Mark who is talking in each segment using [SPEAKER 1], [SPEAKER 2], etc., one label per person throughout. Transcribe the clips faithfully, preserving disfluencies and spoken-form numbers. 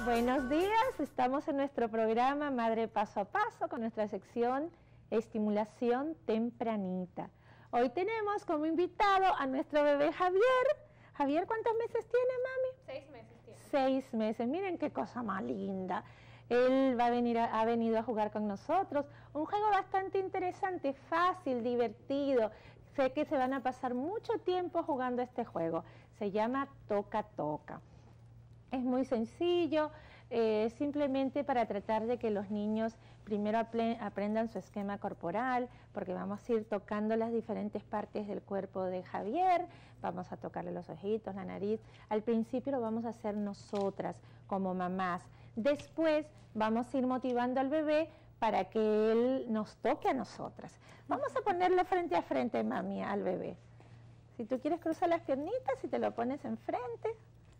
[SPEAKER 1] Buenos días, estamos en nuestro programa Madre Paso a Paso con nuestra sección Estimulación Tempranita. Hoy tenemos como invitado a nuestro bebé Javier. Javier, ¿cuántos meses tiene, mami?
[SPEAKER 2] Seis meses tiene.
[SPEAKER 1] Seis meses, miren qué cosa más linda. Él va a venir a, ha venido a jugar con nosotros. Un juego bastante interesante, fácil, divertido. Sé que se van a pasar mucho tiempo jugando este juego. Se llama Toca Toca. Es muy sencillo, eh, simplemente para tratar de que los niños primero aprendan su esquema corporal, porque vamos a ir tocando las diferentes partes del cuerpo de Javier, vamos a tocarle los ojitos, la nariz. Al principio lo vamos a hacer nosotras como mamás. Después vamos a ir motivando al bebé para que él nos toque a nosotras. Vamos a ponerlo frente a frente, mami, al bebé. Si tú quieres cruzar las piernitas, si te lo pones enfrente.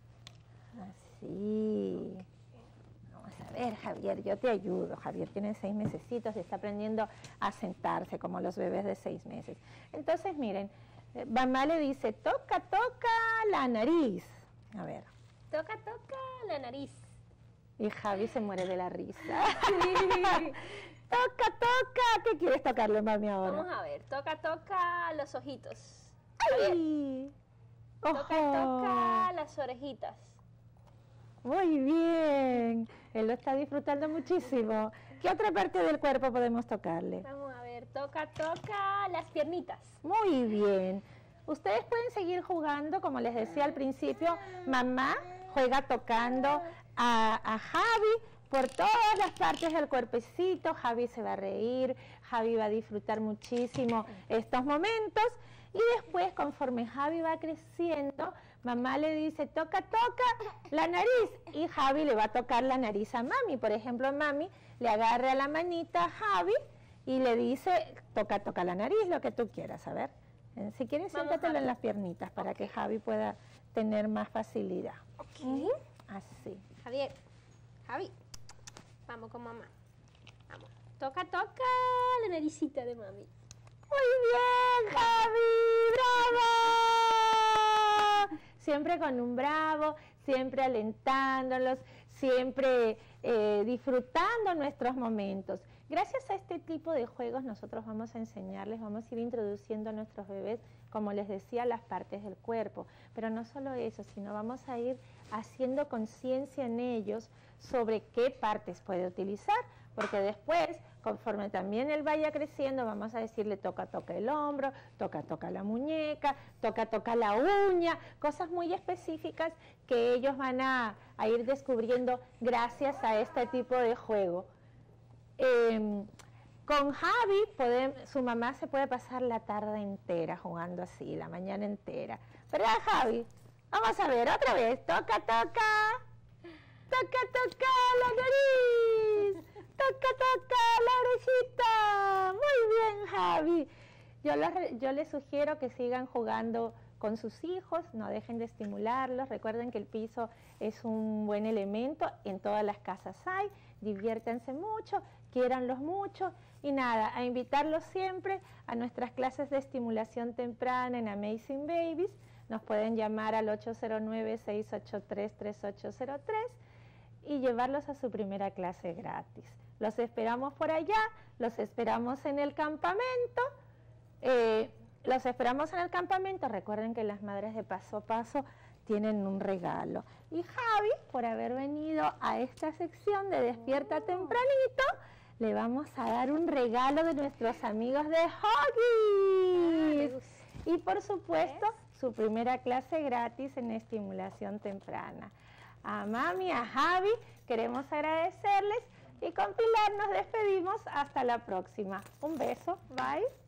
[SPEAKER 1] Así. Vamos a ver, Javier, yo te ayudo. Javier tiene seis mesecitos y está aprendiendo a sentarse como los bebés de seis meses. Entonces, miren, mamá le dice, toca, toca la nariz. A ver.
[SPEAKER 2] Toca, toca la nariz.
[SPEAKER 1] Y Javi se muere de la risa. Sí. Toca, toca. ¿Qué quieres tocarle, mami, ahora?
[SPEAKER 2] Vamos a ver. Toca, toca los ojitos.
[SPEAKER 1] ¡Ay!
[SPEAKER 2] Toca, toca las orejitas.
[SPEAKER 1] Muy bien. Él lo está disfrutando muchísimo. ¿Qué otra parte del cuerpo podemos tocarle?
[SPEAKER 2] Vamos a ver. Toca, toca las piernitas.
[SPEAKER 1] Muy bien. Ustedes pueden seguir jugando, como les decía al principio. Mamá juega tocando a, a Javi por todas las partes del cuerpecito. Javi se va a reír, Javi va a disfrutar muchísimo estos momentos. Y después, conforme Javi va creciendo, mamá le dice, toca, toca la nariz. Y Javi le va a tocar la nariz a mami. Por ejemplo, mami le agarra la manita a Javi y le dice, toca, toca la nariz, lo que tú quieras. A ver, si quieres, siéntatelo en las piernitas para okay. que Javi pueda tener más facilidad.
[SPEAKER 2] Okay.
[SPEAKER 1] Uh-huh. Así.
[SPEAKER 2] Javier, Javi, vamos con mamá. Vamos. Toca, toca la naricita de mami.
[SPEAKER 1] Muy bien, Javi, bravo. Siempre con un bravo, siempre alentándolos, siempre eh, disfrutando nuestros momentos. Gracias a este tipo de juegos nosotros vamos a enseñarles, vamos a ir introduciendo a nuestros bebés, como les decía, las partes del cuerpo. Pero no solo eso, sino vamos a ir haciendo conciencia en ellos sobre qué partes puede utilizar, porque después, conforme también él vaya creciendo, vamos a decirle toca, toca el hombro, toca, toca la muñeca, toca, toca la uña, cosas muy específicas que ellos van a, a ir descubriendo gracias a este tipo de juego. Eh, con Javi, podemos, su mamá se puede pasar la tarde entera jugando así, la mañana entera. ¿Verdad, Javi? Vamos a ver, otra vez, toca, toca, toca, toca la nariz. Toca, toca la orejita. Muy bien, Javi. Yo, los, yo les sugiero que sigan jugando con sus hijos, no dejen de estimularlos. Recuerden que el piso es un buen elemento, en todas las casas hay. Diviértanse mucho, quiéranlos mucho. Y nada, a invitarlos siempre a nuestras clases de estimulación temprana en Amazing Babies. Nos pueden llamar al ocho cero nueve, seis ocho tres, tres ocho cero tres y llevarlos a su primera clase gratis. Los esperamos por allá, los esperamos en el campamento, eh, los esperamos en el campamento. Recuerden que las madres de Paso a Paso tienen un regalo. Y Javi, por haber venido a esta sección de Despierta Tempranito, le vamos a dar un regalo de nuestros amigos de Huggies. Y por supuesto, su primera clase gratis en estimulación temprana. A mami, a Javi, queremos agradecerles y con Pilar nos despedimos hasta la próxima. Un beso, bye.